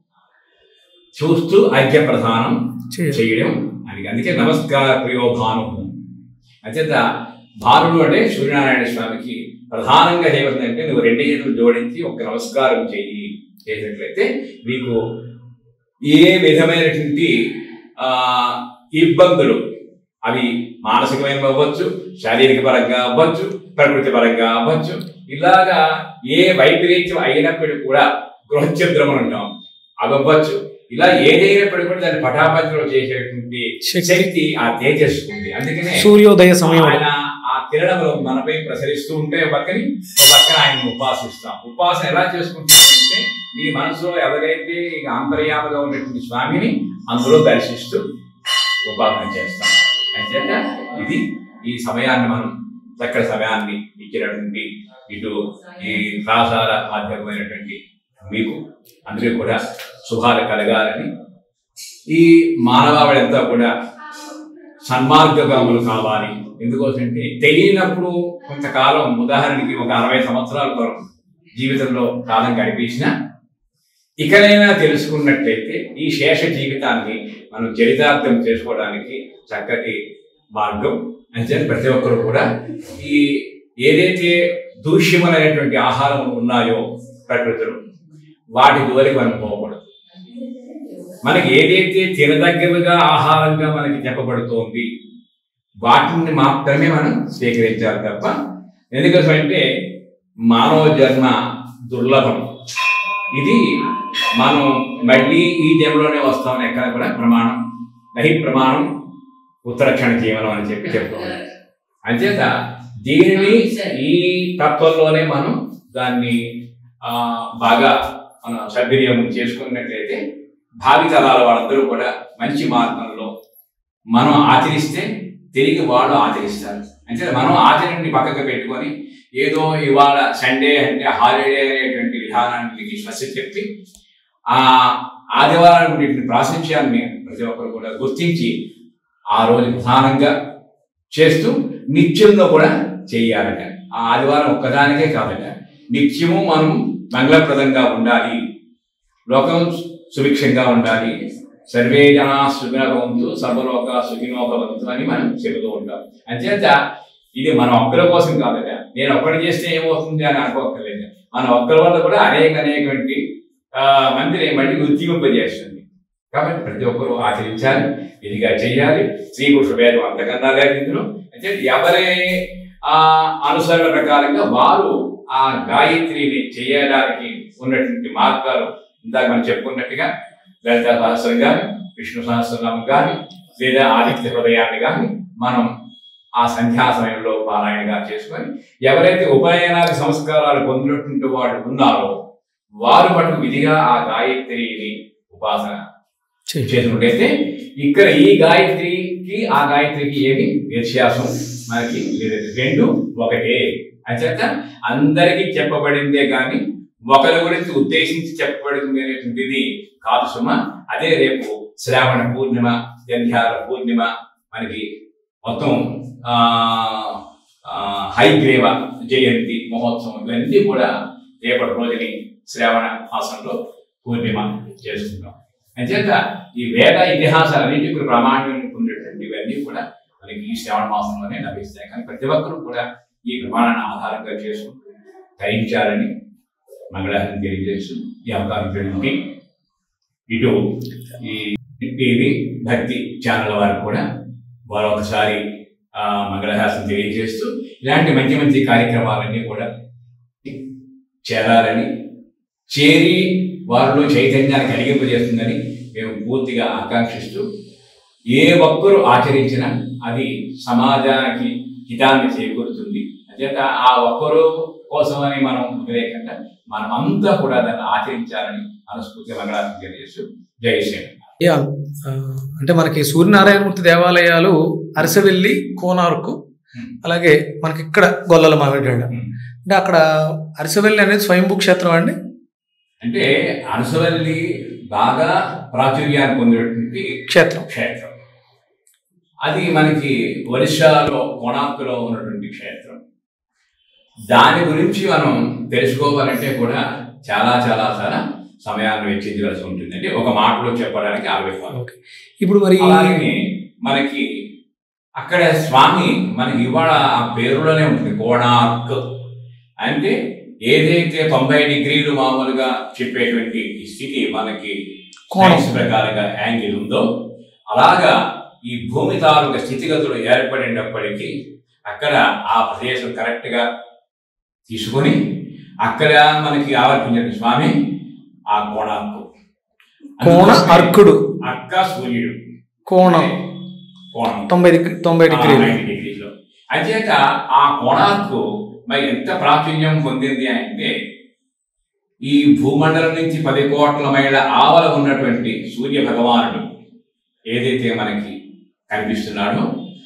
చూస్తూ ఐక్య ప్రధానం చేయడం అని. అందుకే నమస్కార ప్రియో భాను. అంచేత భానుడు అంటే సూర్యనారాయణ స్వామికి ప్రధానంగా ఏమవుతుందంటే నువ్వు రెండు చేతులు జోడించి ఒక నమస్కారం చెయ్యి చేసినట్లయితే నీకు ఏ విధమైనటువంటి ఆ ఇబ్బందులు అవి మానసికమైన అవ్వచ్చు, శారీరక పరంగా అవ్వచ్చు, ప్రకృతి పరంగా అవ్వచ్చు, ఇలాగా ఏ వైపరీత్యం అయినప్పటికీ కూడా గృహఛిద్రం అంటాం అవి అవ్వచ్చు. ఇలా ఏదైనప్పటికీ కూడా దాన్ని పటాపంచలో చేసేటువంటి శక్తి ఆ తేజస్సు ఉంది. అందుకనే సూర్యోదయ సమయం ఆయన ఆ కిరణములు మనపై ప్రసరిస్తూ ఉంటే పక్కని పక్కన ఆయన ఉపాసిస్తాం. ఉపాసన ఎలా చేసుకుంటామంటే మీ మనసులో ఎవరైతే ఇక అంతర్యామగా ఉన్నటువంటి స్వామిని అందులో దర్శిస్తూ ఉపాసన చేస్తాం. అంచేత ఇది ఈ సమయాన్ని మనం చక్కటి సమయాన్ని ఇచ్చినటువంటి ఇటు ఈ ప్రాసార మాధ్యమైనటువంటి మీకు అందరూ కూడా శుభాలు కలగాలని, ఈ మానవాళంతా కూడా సన్మార్గములు కావాలి. ఎందుకోసంటే తెలియనప్పుడు కొంతకాలం ఉదాహరణకి ఒక అరవై సంవత్సరాల వరకు జీవితంలో కాలం గడిపించిన ఇకనైనా తెలుసుకున్నట్లయితే ఈ శేష జీవితాన్ని మనం చరితార్థం చేసుకోవడానికి చక్కటి మార్గం. అంటే ప్రతి ఒక్కరు కూడా ఈ ఏదైతే దూష్యములైనటువంటి ఆహారం ఉన్నాయో ప్రకృతిలో వాటి జోలికి మనం పోకూడదు. మనకి ఏదైతే తినదగ్గరగా ఆహారంగా మనకి చెప్పబడుతోంది వాటిని మాత్రమే మనం స్వీకరించాలి తప్ప, ఎందుకంటే మానవ జన్మ దుర్లభం. ఇది మనం మళ్ళీ ఈ జన్మలోనే వస్తామని ఎక్కడ కూడా ప్రమాణం నహి ప్రమాణం ఉత్తరక్షణ జీవనం అని చెప్పి చెప్తున్నాం. అంచేత దీనిని ఈ తత్వంలోనే మనం దాన్ని ఆ బాగా మనం సద్వినియోగం చేసుకున్నట్లయితే భావితరాల వాళ్ళందరూ కూడా మంచి మార్గంలో మనం ఆచరిస్తే తిరిగి వాళ్ళు ఆచరిస్తారు. అంటే మనం ఆచరణని పక్కకు పెట్టుకొని ఏదో ఇవాళ సండే అంటే హాలిడే అనేటువంటి విధానానికి శ్వాస చెప్పి ఆ ఆదివారం ప్రాశంస్యాన్ని ప్రతి ఒక్కరు కూడా గుర్తించి ఆ రోజు ప్రధానంగా చేస్తూ నిత్యంలో కూడా చేయాలట. ఆ ఆదివారం ఒక్కదానికే కాదట, నిత్యము మనం మంగళప్రదంగా ఉండాలి, లోకం సుభిక్షంగా ఉండాలి, సర్వే జనా సుఖినోభవంతు సర్వలోక సుఖినోభవంతు అని మనం చెబుతూ ఉంటాం. అంచేత ఇది మన ఒక్కరి కోసం కాదట, నేను ఒక్కడి చేస్తే ఏమవుతుంది అని అనుకోక్కర్లేదు. మన ఒక్కరి వల్ల కూడా అనేక అనేకటువంటి ఆ మందిని మళ్ళీ ఉద్యోగింపజేస్తుంది. కాబట్టి ప్రతి ఒక్కరూ ఆచరించాలి, ఇదిగా చెయ్యాలి. స్త్రీ పురుష భేదం అంతకన్నా లేదు ఇందులో. అంటే ఎవరి ఆ అనుసరణ ప్రకారంగా వారు ఆ గాయత్రిని చేయడానికి ఉన్నటువంటి మార్గాలు ఇందాక మనం చెప్పుకున్నట్టుగా లలితా సహస్రం కానీ విష్ణు సహస్రనామం కానీ లేదా ఆదిత్య హృదయాన్ని కానీ మనం ఆ సంధ్యా సమయంలో పారాయణగా చేసుకొని ఎవరైతే ఉపనయనాది సంస్కారాలు పొందినటువంటి వాళ్ళు ఉన్నారో వారు మటుకు విధిగా ఆ గాయత్రిని ఉపాసన చేసినట్టయితే ఇక్కడ ఈ గాయత్రికి ఆ గాయత్రికి ఏమి వ్యత్యాసం మనకి లేదు, రెండు ఒకటే. అంచేత అందరికీ చెప్పబడిందే కానీ ఒకరి గురించి ఉద్దేశించి చెప్పబడింది అనేటువంటిది కాదు సుమ. అదే రేపు శ్రావణ పూర్ణిమ, జంధ్యాల పూర్ణిమ మనకి మొత్తం ఆ హైగ్రీవ జయంతి మహోత్సవం ఇవన్నీ కూడా రేపటి రోజుని శ్రావణ మాసంలో పూర్ణిమ చేసుకుంటాం. అంచేత ఈ వేద ఇతిహాసాలన్నింటికి ప్రామాణ్యం ఉండేటువంటి ఇవన్నీ కూడా మనకి ఈ శ్రావణ మాసంలోనే లభిస్తాయి. కానీ ప్రతి ఒక్కరూ కూడా ఈ ప్రమాణాన్ని ఆధారంగా చేసుకుంటూ ధరించాలని మంగళహారతి తెలియజేస్తూ ఈ అవకాశం ఇటు ఈ టీవీ భక్తి ఛానల్ వారికి కూడా మరొకసారి మంగళహాసం తెలియజేస్తూ ఇలాంటి మంచి మంచి కార్యక్రమాలన్నీ కూడా చేరాలని, చేరి వారిలో చైతన్యాన్ని కలిగింపజేస్తుందని మేము పూర్తిగా ఆకాంక్షిస్తూ ఏ ఒక్కరు ఆచరించినా అది సమాజానికి హితాన్ని చేకూరుతుంది. అంచేత ఆ ఒక్కరు కోసమని మనం వదిలేకుండా మనం అంతా కూడా దాన్ని ఆచరించాలని మనస్ఫూర్తిగా మంగళారం తెలియజేస్తూ జై శ్రీరామ్. యా అంటే మనకి సూర్యనారాయణమూర్తి దేవాలయాలు అరసవెల్లి, కోనార్కు, అలాగే మనకి ఇక్కడ గొల్లలమామిడాడ. అంటే అక్కడ అరసవెల్లి అనేది స్వయంభూ క్షేత్రం అండి. అంటే అరసవల్లి బాగా ప్రాచుర్యాన్ని పొందినటువంటి క్షేత్రం క్షేత్రం అది మనకి ఒరిస్సాలో కోణార్కులో ఉన్నటువంటి క్షేత్రం. దాని గురించి మనం తెలుసుకోవాలంటే కూడా చాలా చాలా చాలా సమయాన్ని వెచ్చించవలసి ఉంటుంది. అంటే ఒక మాటలో చెప్పడానికి ఆలోచిస్తాను. ఇప్పుడు మరి అలాగే మనకి అక్కడ స్వామి మనకి ఇవాళ ఆ పేరులోనే ఉంటుంది కోణార్క్. అంటే ఏదైతే తొంభై డిగ్రీలు మామూలుగా చెప్పేటువంటి స్థితి మనకి సైన్స్ ప్రకారంగా యాంగిల్ ఉందో అలాగా ఈ భూమి తాలూకా స్థితిగతులు ఏర్పడినప్పటికీ అక్కడ ఆ ప్రదేశం కరెక్ట్గా తీసుకొని అక్కడ మనకి ఆవర్తించిన స్వామి ఆ కోణార్కు. కోణ అర్కుడు అక్క సూర్యుడు కోణం కోణం తొంభై తొంభై డిగ్రీలు డిగ్రీలో. అంచేత ఆ కోణార్కు మరి ఎంత ప్రాచుర్యం పొందింది అంటే ఈ భూమండలం నుంచి పది కోట్ల మైళ్ళ ఆవల ఉన్నటువంటి సూర్య భగవానుడు ఏదైతే మనకి కనిపిస్తున్నాడో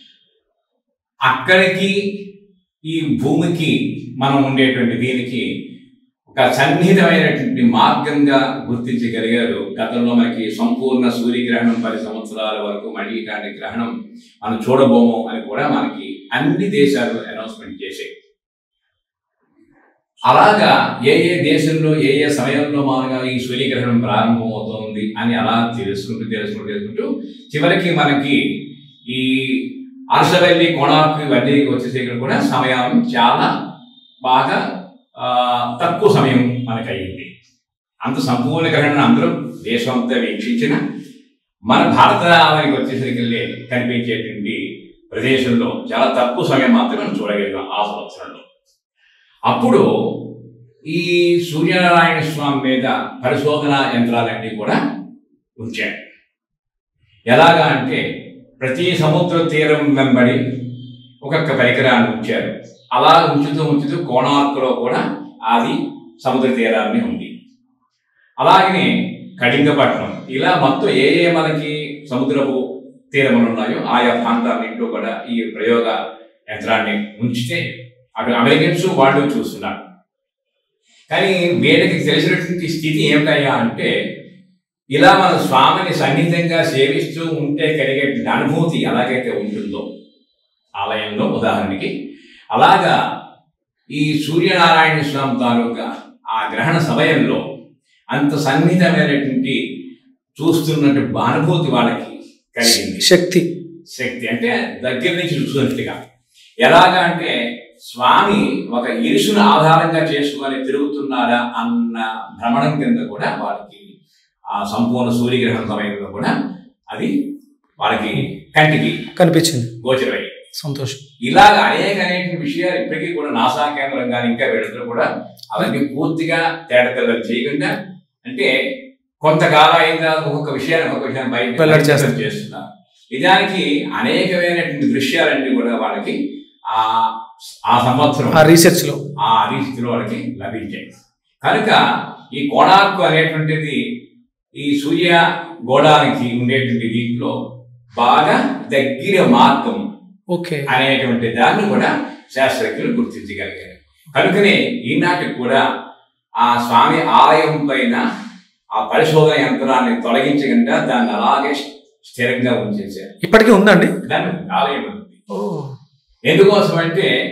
అక్కడికి ఈ భూమికి మనం ఉండేటువంటి దీనికి ఒక సన్నిహితమైనటువంటి మార్గంగా గుర్తించగలిగారు. గతంలో మనకి సంపూర్ణ సూర్యగ్రహణం పది సంవత్సరాల వరకు మళ్ళీ ఇలాంటి గ్రహణం మనం చూడబోము అని కూడా మనకి అన్ని దేశాలు అనౌన్స్మెంట్ చేసాయి. అలాగా ఏ ఏ దేశంలో ఏ ఏ సమయంలో మామూలుగా ఈ సూర్యగ్రహణం ప్రారంభమవుతోంది అని అలా తెలుసుకుంటూ తెలుసుకుంటూ తెలుసుకుంటూ చివరికి మనకి ఈ అరసవల్లి కోణార్కు ఇవన్నీ వచ్చేసరికి కూడా సమయం చాలా బాగా తక్కువ సమయం మనకు అయ్యింది. అంత సంపూర్ణ గ్రహణం అందరూ దేశం అంతా వీక్షించిన మన భారతానికి వచ్చేసరికి కనిపించేటువంటి ప్రదేశంలో చాలా తక్కువ సమయం మాత్రమే మనం చూడగలిగాం ఆ సంవత్సరంలో. అప్పుడు ఈ సూర్యనారాయణ స్వామి మీద పరిశోధన యంత్రాలన్నీ కూడా ఉంచారు. ఎలాగా అంటే ప్రతి సముద్ర తీరం వెంబడి ఒక్కొక్క పరికరాన్ని ఉంచారు. అలా ఉంచుతూ ఉంచుతూ కోణార్కులో కూడా అది సముద్ర తీరాన్ని ఉంది. అలాగనే కళింగపట్నం ఇలా మొత్తం ఏ ఏ మనకి సముద్రపు తీరములు ఉన్నాయో ఆయా ప్రాంతాలన్నింటిలో కూడా ఈ ప్రయోగ యంత్రాన్ని ఉంచితే అక్కడ అమెరికన్స్ వాళ్ళు చూస్తున్నారు. కానీ వీళ్ళకి తెలిసినటువంటి స్థితి ఏమిటయ్యా అంటే ఇలా మన స్వామిని సన్నిహితంగా సేవిస్తూ ఉంటే కలిగే అనుభూతి ఎలాగైతే ఉంటుందో ఆలయంలో ఉదాహరణకి అలాగా ఈ సూర్యనారాయణ స్వామి తాలూకా ఆ గ్రహణ సమయంలో అంత సన్నిహితమైనటువంటి చూస్తున్నటువంటి అనుభూతి వాళ్ళకి కలిగింది. శక్తి శక్తి అంటే దగ్గర నుంచి చూస్తున్నట్టుగా. ఎలాగా అంటే స్వామి ఒక ఇరుసును ఆధారంగా చేసుకొని తిరుగుతున్నారా అన్న భ్రమణం కింద కూడా వాళ్ళకి ఆ సంపూర్ణ సూర్యగ్రహణ సమయంలో కూడా అది వాళ్ళకి కంటికి కనిపించింది, గోచరమై సంతోషం. ఇలాగ అనేక అనేక విషయాలు ఇప్పటికీ కూడా నాసా కేంద్రం కానీ ఇంకా వీళ్ళందరూ కూడా అవన్నీ పూర్తిగా తేటతెల్లలు చేయకుండా అంటే కొంతకాలం అయిన తర్వాత ఒక్కొక్క విషయాన్ని ఒక్కొక్క విషయాన్ని బయట చేస్తున్నారు. నిజానికి అనేకమైనటువంటి దృశ్యాలన్నీ కూడా వాళ్ళకి ఆ ఆ సంవత్సరం ఆ రీసెర్చ్ లో ఆ రీసెర్చ్ లో వాళ్ళకి లభించాయి. కనుక ఈ కోణార్కు అనేటువంటిది ఈ సూర్య గోళానికి ఉండేటువంటి దీంట్లో బాగా దగ్గర మార్గం ఓకే అనేటువంటి దాన్ని కూడా శాస్త్రజ్ఞులు గుర్తించగలిగారు. కనుకనే ఈనాటికి కూడా ఆ స్వామి ఆలయం పైన ఆ పరిశోధన యంత్రాన్ని తొలగించకుండా దాన్ని అలాగే స్థిరంగా ఉంచేసారు. ఇప్పటికీ ఉందండి దాన్ని ఆలయం ఉంది. ఎందుకోసం అంటే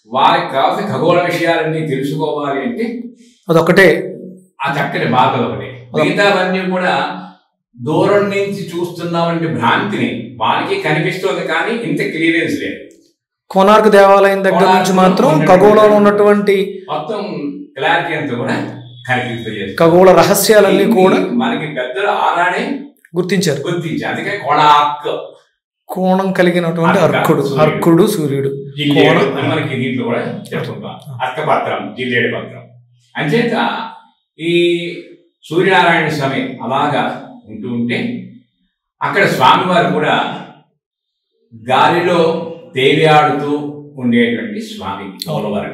వారికి కావాల్సిన ఖగోళ విషయాలన్నీ తెలుసుకోవాలి అంటే అదొకటే, ఆ చక్కటి బాధలు ఒకటి. మిగతావన్నీ కూడా దూరం నుంచి చూస్తున్నామంటే భ్రాంతిని, వారికి కనిపిస్తుంది కానీ ఇంత క్లియరెన్స్ లేదు. కోనార్క్ దేవాలయం దగ్గర నుంచి మాత్రం ఖగోళంలో ఉన్నటువంటి మొత్తం క్లారిటీ అంతా కూడా కనిపించేది. ఖగోళ రహస్యాలన్నీ కూడా మనకి పెద్దలు ఆనాడే గుర్తించారు గుర్తించారు అందుకే కోణార్క్, కోణం కలిగినటువంటి అర్కుడు, అర్కుడు సూర్యుడు మనకి దీంట్లో కూడా చెప్పుకుంటాం. అర్కపత్రం, జిల్లేడు పత్రం. అంచేత ఈ సూర్యనారాయణ స్వామి అలాగా ఉంటూ ఉంటే అక్కడ స్వామివారు కూడా గాలిలో తేలియాడుతూ ఉండేటువంటి స్వామి మూలవరం.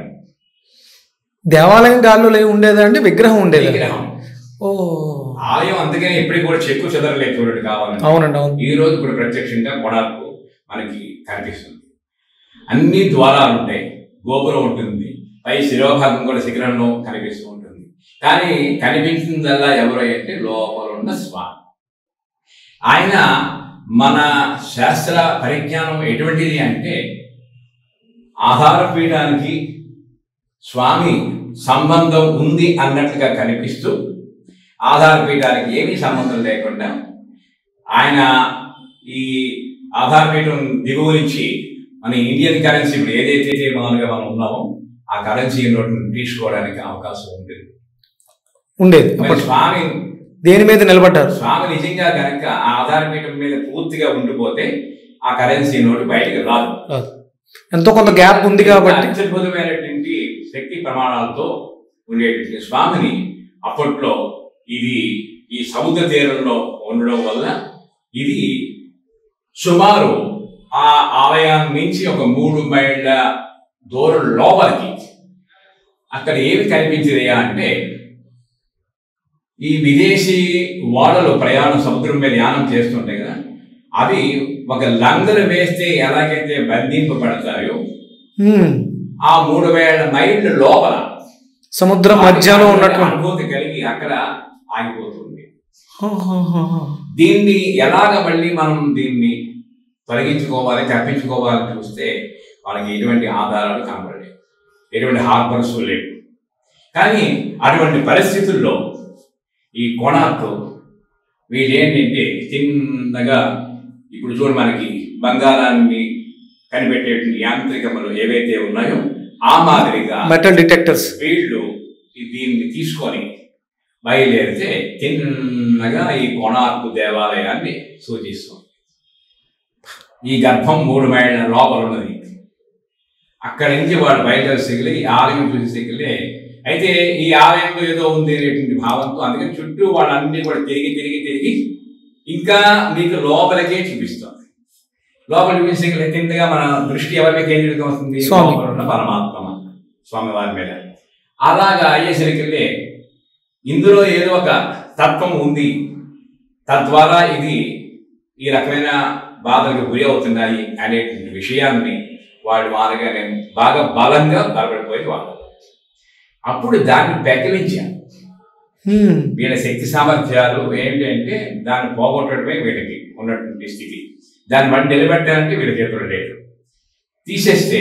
దేవాలయం గాల్లో ఉండేదంటే విగ్రహం ఉండేది, విగ్రహం. ఓ ఆలయం అందుకని ఎప్పటికి కూడా చెక్కు చెదరలేదు చూడండి కావాలని. అవునండి, అవును. ఈ రోజు కూడా ప్రత్యక్షంగా కోణార్కు మనకి కనిపిస్తుంది. అన్ని ద్వారాలు ఉంటాయి, గోపురం ఉంటుంది, పై శిరోభాగం కూడా శిఖరంలో కనిపిస్తూ ఉంటుంది. కానీ కనిపించిందల్లా ఎవరు అంటే లోపల ఉన్న స్వామి. ఆయన మన శాస్త్ర పరిజ్ఞానం ఎటువంటిది అంటే ఆధారపీఠానికి స్వామి సంబంధం ఉంది అన్నట్లుగా కనిపిస్తూ ఆధారపీఠానికి ఏమీ సంబంధం లేకుండా ఆయన ఈ ఆధారపీఠం దిగువ నుంచి మన ఇండియన్ కరెన్సీ ఇప్పుడు ఏదైతే మామూలుగా మనం ఉన్నామో ఆ కరెన్సీ నోట్లను తీసుకోవడానికి అవకాశం ఉంటుంది ఉండేది. స్వామి దేని మీద నిలబడ్డారు? స్వామి నిజంగా కనుక ఆ ఆధారపీఠం మీద పూర్తిగా ఉండిపోతే ఆ కరెన్సీ నోటు బయటకు రాదు. ఎంతో కొంత గ్యాప్ ఉంది కాబట్టి అత్యద్భుతమైనటువంటి శక్తి ప్రమాణాలతో ఉండేటువంటి స్వామిని అప్పట్లో ఇది ఈ సముద్ర తీరంలో ఉండడం వల్ల ఇది సుమారు ఆ ఆలయాన్ని నుంచి ఒక మూడు మైళ్ళ దూరం లోపలికి అక్కడ ఏమి కనిపించిందయ్యా అంటే ఈ విదేశీ ఓడలు ప్రయాణం సముద్రం మీద యానం చేస్తుంటాయి కదా, అవి ఒక లంగరు వేస్తే ఎలాగైతే బంధింపబడతాయో ఆ మూడు వేల మైళ్ళ లోపల సముద్రం మధ్యలో ఉన్నట్టు అనుభూతి కలిగి అక్కడ ఆగిపోతుంది. దీన్ని ఎలాగ మళ్ళీ మనం దీన్ని తొలగించుకోవాలి, తప్పించుకోవాలని చూస్తే వాళ్ళకి ఎటువంటి ఆధారాలు కనబడలేవు, ఎటువంటి హార్బర్స్ లేవు. కానీ అటువంటి పరిస్థితుల్లో ఈ కోణార్కు వీళ్ళేంటంటే చిన్నగా ఇప్పుడు చూడు మనకి బంగారాన్ని కనిపెట్టేటువంటి యాంత్రికములు ఏవైతే ఉన్నాయో ఆ మాదిరిగా మెటల్ డిటెక్టర్స్ వీళ్ళు దీన్ని తీసుకొని బయలుదేరితే చిన్నగా ఈ కోణార్కు దేవాలయాన్ని సూచిస్తుంది. ఈ గర్భం మూడు మైళ్ళ లోపల ఉన్నది. అక్కడి నుంచి వాడు బయలుదేరి సిగిలి ఆలయం చూసి సిగిలే అయితే ఈ ఆలయంలో ఏదో ఉంది అనేటువంటి భావంతో అందుకని చుట్టూ వాళ్ళన్నీ కూడా తిరిగి తిరిగి తిరిగి ఇంకా మీకు లోపలికే చూపిస్తుంది. లోపల చూపించగలిగే తింటగా మన దృష్టి ఎవరి మీద కేంద్రీకృతం అవుతుంది? ఉన్న పరమాత్మ స్వామివారి మీద. అలాగా అయ్యేసరికి ఇందులో ఏదో ఒక తత్వం ఉంది, తద్వారా ఇది ఈ రకమైన బాధలకు గురి అవుతున్నాయి అనేటువంటి విషయాన్ని వాడు వాళ్ళగా నేను బాగా బలంగా బలపడిపోయి వాళ్ళు అప్పుడు దాన్ని పెకిలించాను. వీళ్ళ శక్తి సామర్థ్యాలు ఏంటంటే దాన్ని పోగొట్టడమే వీళ్ళకి ఉన్నటువంటి స్థితి. దాన్ని మళ్ళీ నిలబెట్టాలంటే వీళ్ళ చేతులు లేదు. తీసేస్తే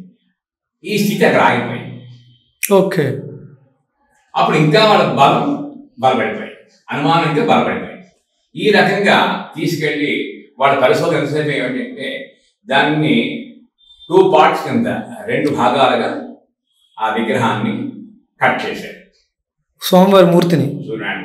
ఈ స్థితి అక్కడ ఆగిపోయింది. ఓకే, అప్పుడు ఇంకా వాళ్ళ బలం బలపడిపోయి, అనుమానం ఇంకా బలపడిపోయి. ఈ రకంగా తీసుకెళ్ళి వాళ్ళ పరిశోధన ఎంతసేపు ఏమిటంటే దాన్ని టూ పార్ట్స్ కింద రెండు భాగాలుగా ఆ విగ్రహాన్ని కట్ చేశారు, స్వామివారి మూర్తిని, సూర్యనారాయణ.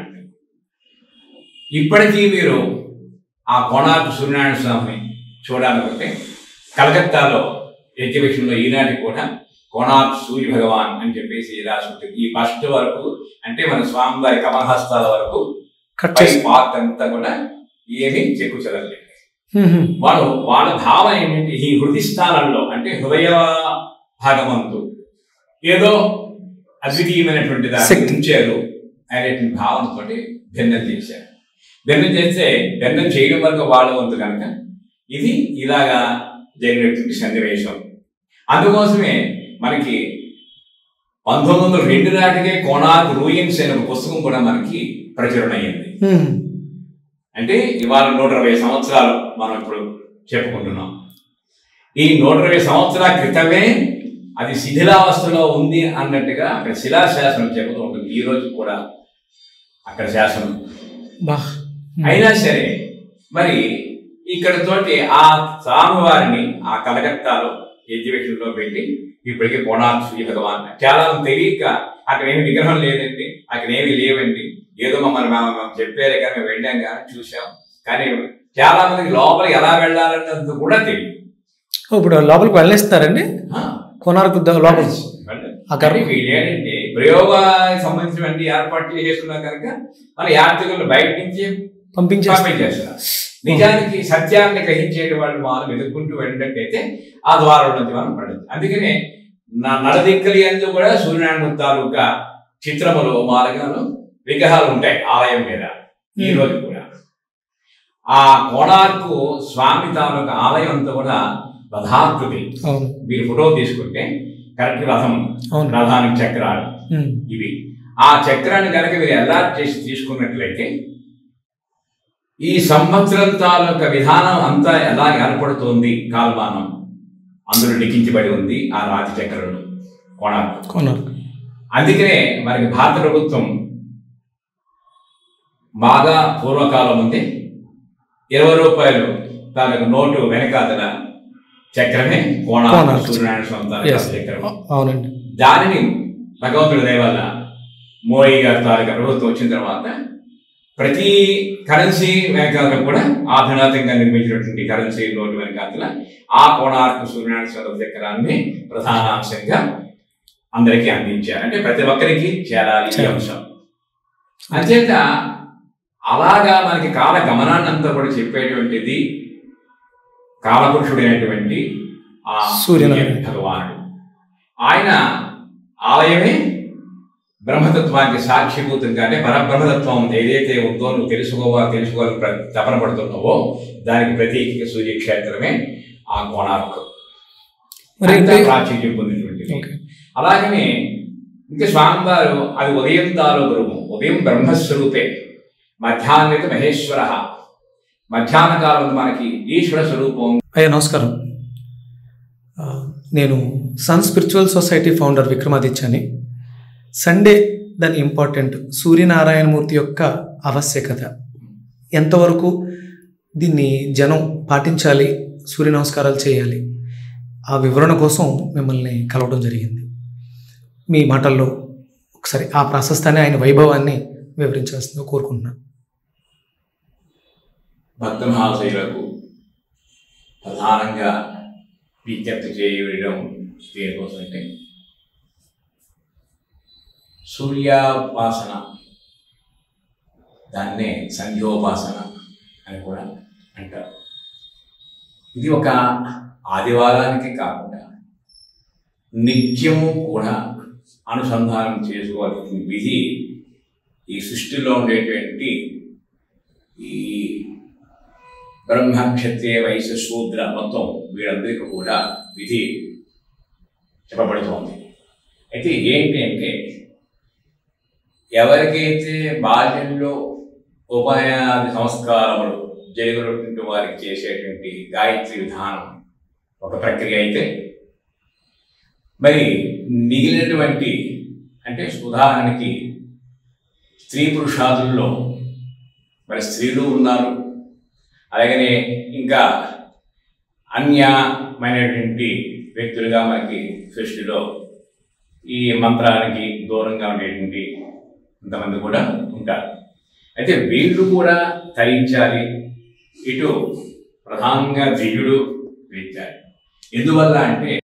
ఇప్పటికీ మీరు ఆ కోణార్కు సూర్యనారాయణ స్వామిని చూడాలనుకుంటే కలకత్తాలో ఎగ్జిబిషన్లో ఈనాటి కూడా కోణార్కు సూర్య భగవాన్ అని చెప్పేసి రాసి ఉంటుంది. ఈ ఫస్ట్ వరకు అంటే మన స్వామివారి కమలహస్తాల వరకు పార్ట్ అంతా కూడా ఏమీ చెక్కు చెదరలేదు. వాళ్ళు వాళ్ళ భావన ఏంటంటే ఈ హృది స్థానంలో అంటే హృదయ భాగమంతు ఏదో అద్వితీయమైనటువంటి దాన్ని ఉంచారు అనేటువంటి భావనతో భిన్నం చేశారు. భిన్నం చేస్తే భిన్నం చేయడం వరకు వాళ్ళ వంతు కనుక ఇది ఇలాగా జరిగినటువంటి సన్నివేశం. అందుకోసమే మనకి పంతొమ్మిది వందల రెండు నాటికే కోణార్క్ రూయిన్స్ అనే ఒక పుస్తకం కూడా మనకి ప్రచురణ అయ్యింది. అంటే ఇవాళ నూట ఇరవై సంవత్సరాలు మనం ఇప్పుడు చెప్పుకుంటున్నాం. ఈ నూట ఇరవై సంవత్సరాల క్రితమే అది శిథిలావస్థలో ఉంది అన్నట్టుగా అక్కడ శిలాశాసనం చెబుతూ ఉంటుంది. ఈ రోజు కూడా అక్కడ శాసనం. అయినా సరే మరి ఇక్కడతోటి ఆ స్వామివారిని ఆ కలకత్తాలో ఎగ్జిబిషన్లో పెట్టి ఇప్పటికీ కోణార్క్ శ్రీ భగవాన్ చాలా తెలియక అక్కడ ఏమి విగ్రహం లేదండి, అక్కడ ఏమి లేవండి, ఏదో మమ్మల్ని మేము చెప్పారే కానీ మేము వెళ్ళాం కానీ చూసాం, కానీ చాలా మందికి లోపలికి ఎలా వెళ్ళాలన్నది కూడా తెలియదు. ఇప్పుడు లోపలికి వెళ్ళేస్తారండి కోణార్క్ లోపల ఏంటంటే ప్రయోగానికి సంబంధించినటువంటి ఏర్పాట్లు చేసుకున్నా కనుక మన యాత్రికులను బయట నుంచి పంపించి పంపించేస్తున్నారు. నిజానికి సత్యాన్ని గ్రహించేటి వాళ్ళు మనం వెతుక్కుంటూ వెళ్ళినట్టయితే ఆ ద్వారం నుంచి మనం పడదు. అందుకనే నా నడదిక్కలి అందు కూడా సూర్యనారాయణ తాలూకా చిత్రములు మాలగాను విగ్రహాలు ఉంటాయి ఆలయం మీద ఈ రోజు కూడా. ఆ కోణార్కు స్వామి తాలూకా ఆలయం అంతా కూడా రథాకృతి. మీరు ఫోటో తీసుకుంటే కరెక్ట్ రథం, రథానికి చక్రాలు ఇవి. ఆ చక్రాన్ని కనుక మీరు అలర్ట్ చేసి తీసుకున్నట్లయితే ఈ సంవత్సరం తాలూకా విధానం అంతా ఎలా ఏర్పడుతోంది కాలమానం అందులో లిఖించబడి ఉంది ఆ రాతి చక్రంలో కోణార్క్ కోణార్క్ అందుకనే మనకి భారత ప్రభుత్వం బాగా పూర్వకాలం ఉంది ఇరవై రూపాయలు తాలూకు నోటు వెనకాతల చక్రమే కోణార్క్ సూర్యనారాయణ స్వామి తాలూకా చక్రం. అవునండి. దానిని భగవంతుడి దయ వల్ల మోడీ గారి తాలూకా ప్రభుత్వం వచ్చిన తర్వాత ప్రతి కరెన్సీ వెనకాతలు కూడా ఆధునాతంగా నిర్మించినటువంటి కరెన్సీ నోటు వెనకాతల ఆ కోణార్క్ సూర్యనారాయణ స్వామి చక్రాన్ని ప్రధానాంశంగా అందరికీ అందించారు. అంటే ప్రతి ఒక్కరికి చేరాలి ఈ అంశం. అంచేత అలాగా మనకి కాల గమనాన్ని అంతా కూడా చెప్పేటువంటిది కాలపురుషుడైనటువంటి ఆ సూర్యనారాయణ భగవానుడు. ఆయన ఆలయమే బ్రహ్మతత్వానికి సాక్షిభూతంగా, అంటే పరబ్రహ్మతత్వం ఏదైతే ఉందో నువ్వు తెలుసుకోవాలి తెలుసుకోవాలని తపన పడుతున్నావో దానికి ప్రతీక సూర్యక్షేత్రమే ఆ కోణార్క్ ప్రాచుర్యం పొందినటువంటిది. అలాగనే ఇంకా స్వామివారు అది ఉదయం తాలూకు రూపం, ఉదయం బ్రహ్మస్వరూపే, మధ్యాహ్నం మహేశ్వర, మధ్యాహ్న కాలం మనకి ఈశ్వర స్వరూపం. అయ్యా నమస్కారం, నేను సన్ స్పిరిచువల్ సొసైటీ ఫౌండర్ విక్రమాదిత్యని. సండే దాని ఇంపార్టెంట్, సూర్యనారాయణమూర్తి యొక్క ఆవశ్యకత ఎంతవరకు, దీన్ని జనం పాటించాలి, సూర్య నమస్కారాలు చేయాలి, ఆ వివరణ కోసం మిమ్మల్ని కలవడం జరిగింది. మీ మాటల్లో ఒకసారి ఆ ప్రాశస్తాన్ని, ఆయన వైభవాన్ని వివరించాల్సిందిగా కోరుకుంటున్నాను. భక్త మహాశయులకు ప్రధానంగా విజ్ఞప్తి చేయడం దేనికోసం అంటే సూర్యోపాసన, దాన్నే సంధ్యోపాసన అని కూడా అంటారు. ఇది ఒక ఆదివారానికి కాకుండా నిత్యము కూడా అనుసంధానం చేసుకోవాల్సిన విధి ఈ సృష్టిలో ఉండేటువంటి ఈ బ్రహ్మ క్షత్రియ వైశ్య శూద్ర మొత్తం వీళ్ళందరికీ కూడా విధి చెప్పబడుతోంది. అయితే ఏంటి అంటే ఎవరికైతే బాల్యంలో ఉపాయాది సంస్కారములు జరిగినటువంటి వారికి చేసేటువంటి గాయత్రి విధానం ఒక ప్రక్రియ అయితే, మరి మిగిలినటువంటి అంటే ఉదాహరణకి స్త్రీ పురుషాదుల్లో మరి స్త్రీలు ఉన్నారు, అలాగనే ఇంకా అన్యమైనటువంటి వ్యక్తులుగా మనకి సృష్టిలో ఈ మంత్రానికి దూరంగా ఉండేటువంటి కొంతమంది కూడా ఉంటారు. అయితే వీళ్ళు కూడా తరించాలి, ఇటు ప్రధానంగా దివ్యుడు వేచాలి. ఎందువల్ల అంటే